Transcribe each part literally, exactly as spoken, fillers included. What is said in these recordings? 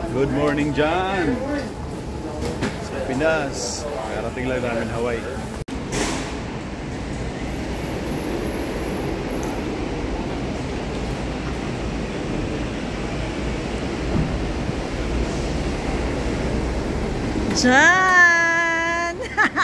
Good morning dyan sa Pinas. Karating lang namin Hawaii. Dyan!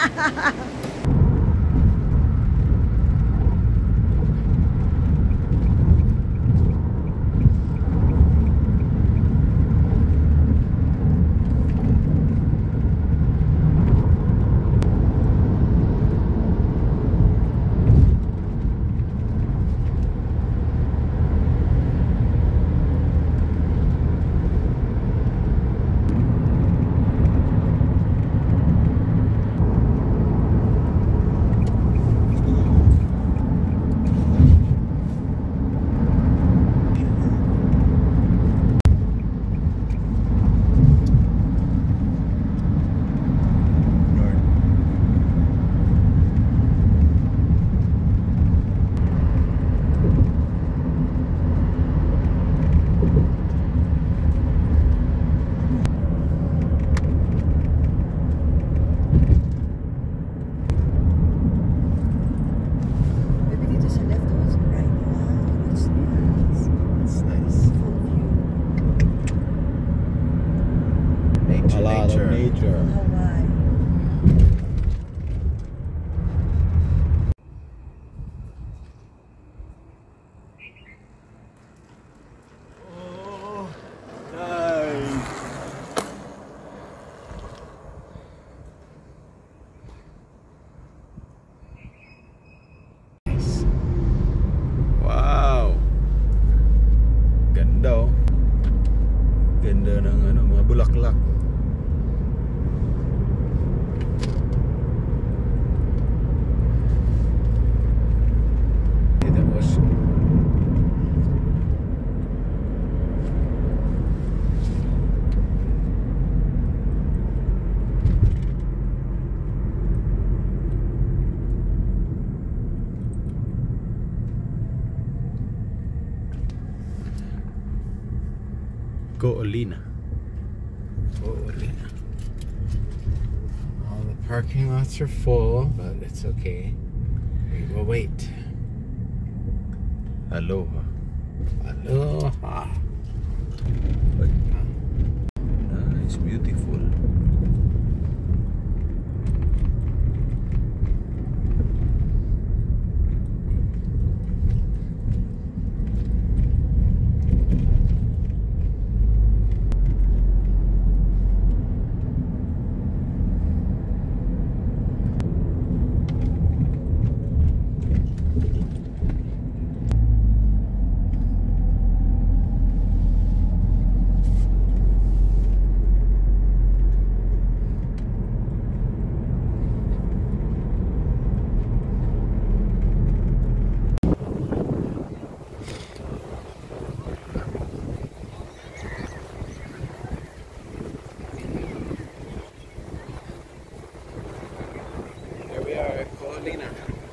A lot of nature. Hawaii. Oh, nice. Wow. Ganda oh. Ganda ng ano, mga bulaklak. Ko'olina. Ko'olina. All the parking lots are full, but it's okay. We will wait. Aloha. Aloha. Nice, beautiful. Ko'olina.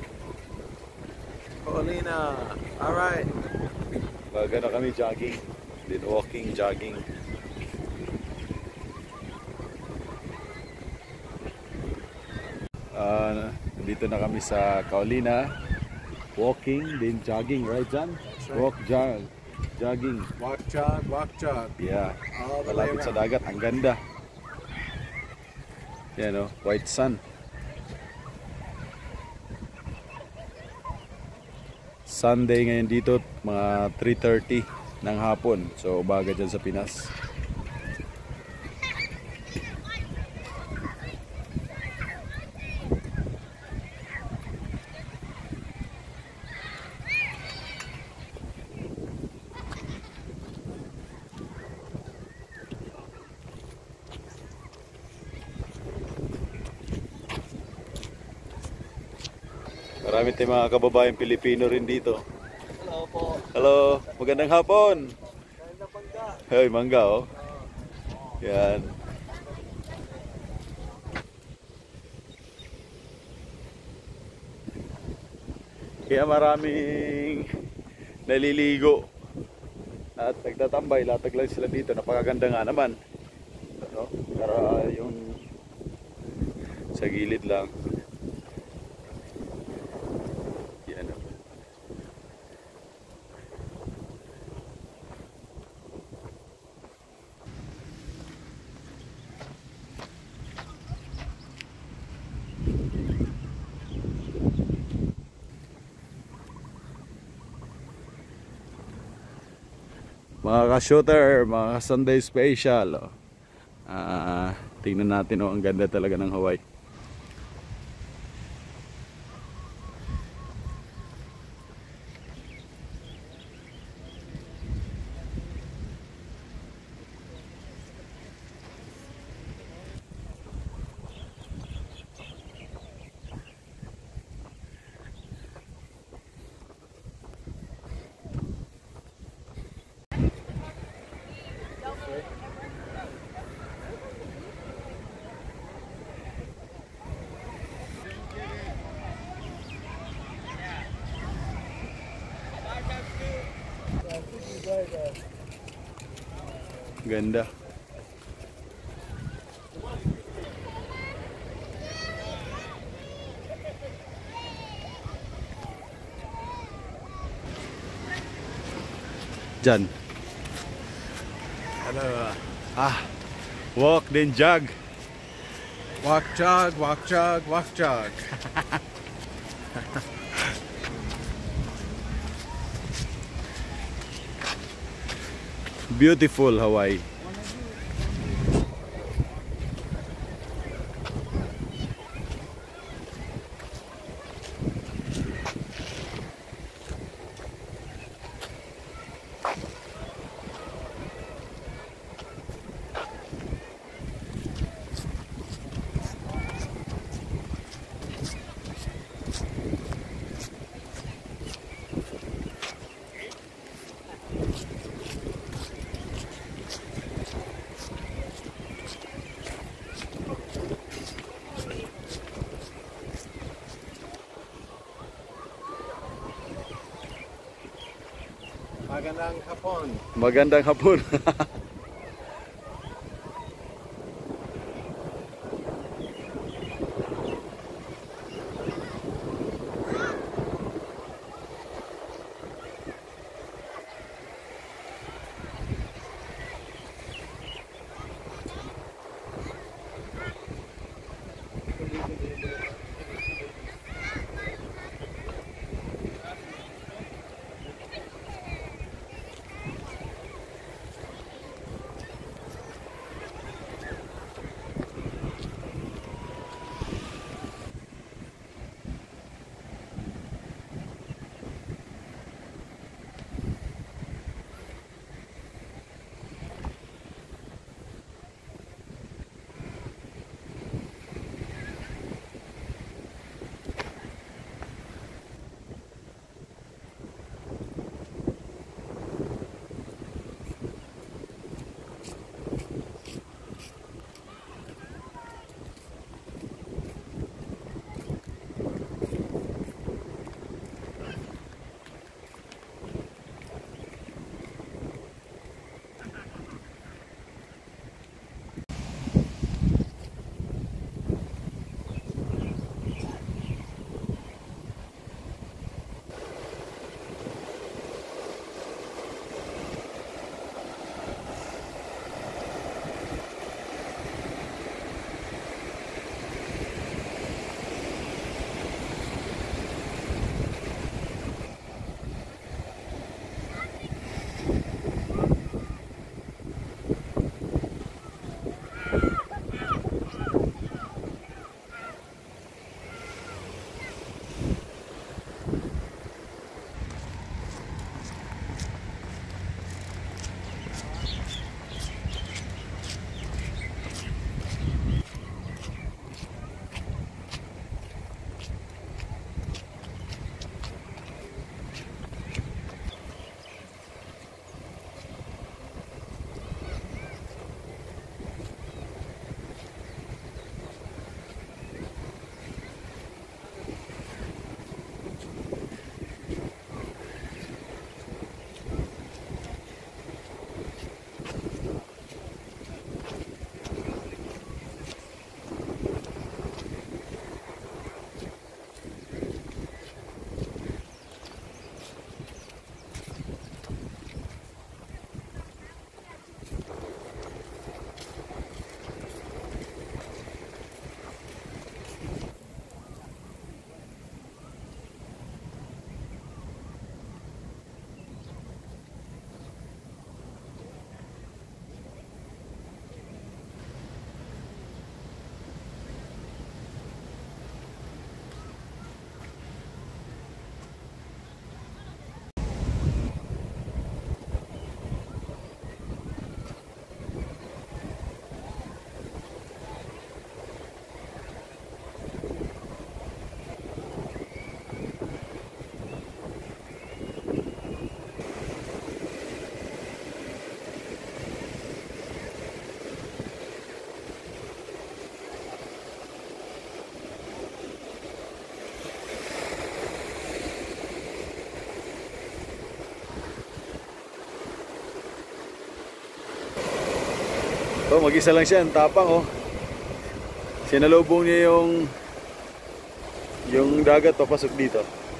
Ko'olina. Alright. Baga na kami jogging. Then walking, jogging. Uh, dito na kami sa Ko'olina. Walking, then jogging, right John? Right. Walk, jog, jogging. Walk, jog, walk, jog. Yeah. All the way Malapit sa around. dagat, ang ganda. Yan o, white sun. Sunday ngayon dito, mga three thirty ng hapon. So, umaga dyan sa Pinas. Marami tayong mga kababayang Pilipino rin dito. Hello po. Hello, magandang hapon. Magandang mangga. Hey, mangga oh. Yan. Kaya maraming naliligo at nagtatambay, latag lang sila dito. Napakaganda nga naman. no? Para yung sa gilid lang. Yan. Oh. Mga ka-shooter, mga Sunday special. Oh. Ah, tingnan natin, oh, ang ganda talaga ng Hawaii. Ganda. Diyan. Ano? Ah, walk then jog. Walk, jog, walk, jog, walk, jog. Beautiful Hawaii. Magandang hapon. Magandang hapon. Oh, mag-isa lang siya, ang tapang oh. Sinalubong niya yung yung dagat papasok dito.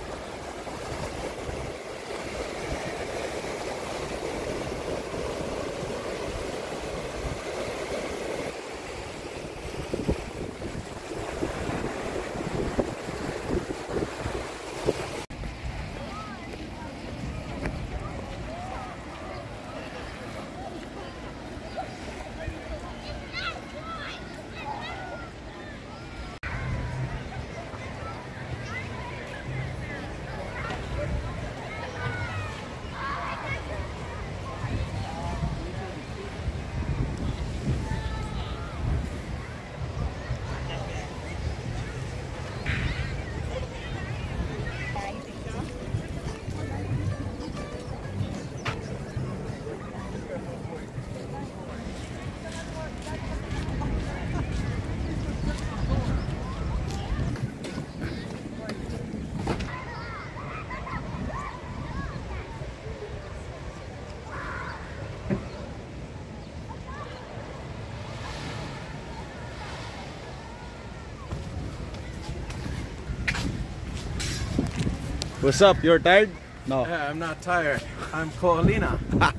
What's up? You're tired? No. Yeah, I'm not tired. I'm Koalina.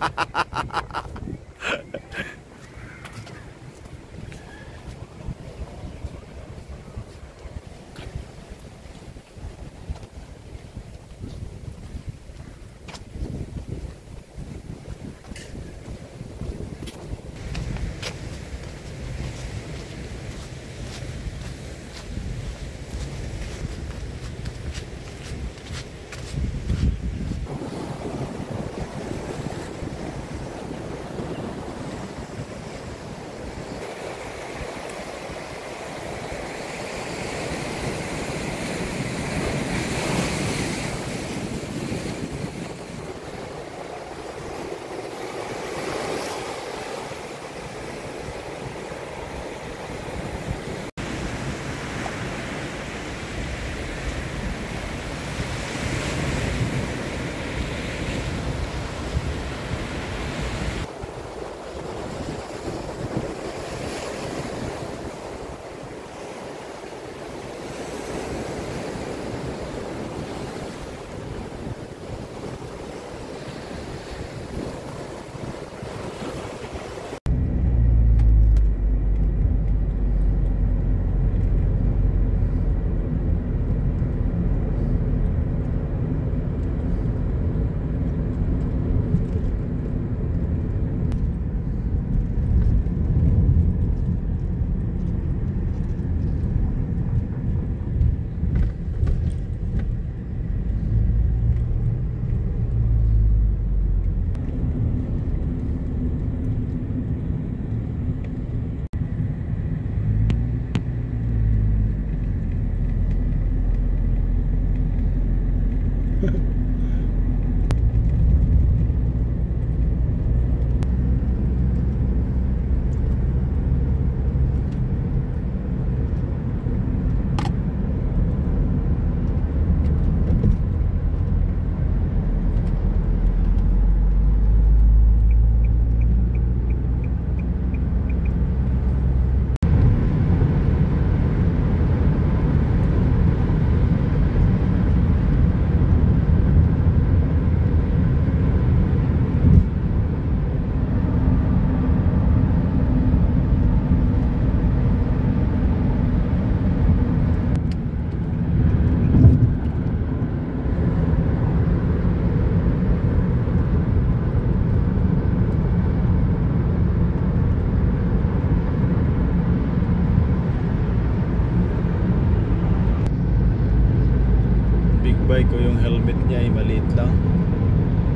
Bike ko yung helmet niya ay maliit lang,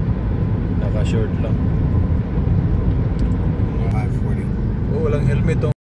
naka short lang. five forty. Oh, walang helmet oh.